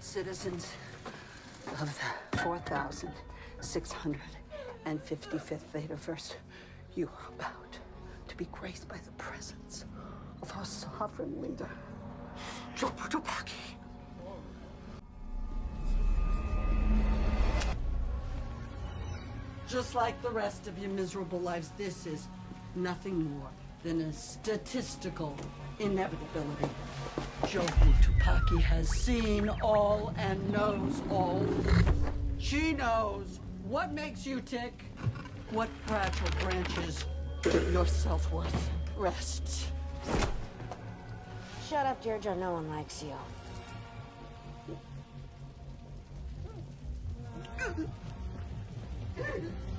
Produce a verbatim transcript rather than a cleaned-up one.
citizens of the four thousand six hundred fifty-fifth Thetaverse, you are about to be graced by the presence of our sovereign leader, Joe Tupaki. Just like the rest of your miserable lives, this is nothing more than a statistical inevitability. Joe Tupaki has seen all and knows all. She knows what makes you tick, what fragile branches your self-worth rests. Shut up, Deirdre. No one likes you.